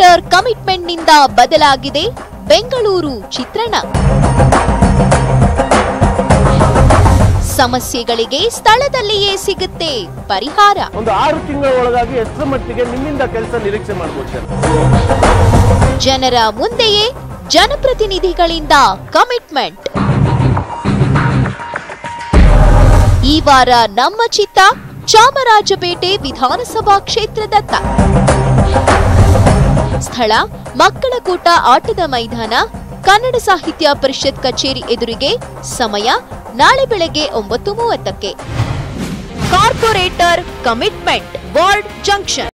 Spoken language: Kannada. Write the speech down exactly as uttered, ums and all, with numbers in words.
ಕಾರ್ಪೊರೇಟರ್ ಕಮಿಟ್ಮೆಂಟ್ನಿಂದ ಬದಲಾಗಿದೆ ಬೆಂಗಳೂರು ಚಿತ್ರಣ. ಸಮಸ್ಯೆಗಳಿಗೆ ಸ್ಥಳದಲ್ಲಿಯೇ ಸಿಗುತ್ತೆ ಪರಿಹಾರ. ಒಂದು ಆರು ತಿಂಗಳ ಒಳಗಾಗಿ ಎಷ್ಟರ ಮಟ್ಟಿಗೆ ನಿಮ್ಮಿಂದ ಕೆಲಸ ನಿರೀಕ್ಷೆ ಮಾಡಬಹುದು? ಜನರ ಮುಂದೆಯೇ ಜನಪ್ರತಿನಿಧಿಗಳಿಂದ ಕಮಿಟ್ಮೆಂಟ್. ಈ ವಾರ ನಮ್ಮ ಚಿತ್ತ ಚಾಮರಾಜಪೇಟೆ ವಿಧಾನಸಭಾ ಕ್ಷೇತ್ರದತ್ತ. ಸ್ಥಳ ಮಕ್ಕಳ ಕೂಟ ಆಟದ ಮೈದಾನ, ಕನ್ನಡ ಸಾಹಿತ್ಯ ಪರಿಷತ್ ಕಚೇರಿ ಎದುರಿಗೆ. ಸಮಯ ನಾಳೆ ಬೆಳಗ್ಗೆ ಒಂಬತ್ತು ಮೂವತ್ತಕ್ಕೆ. Corporator commitment ward junction.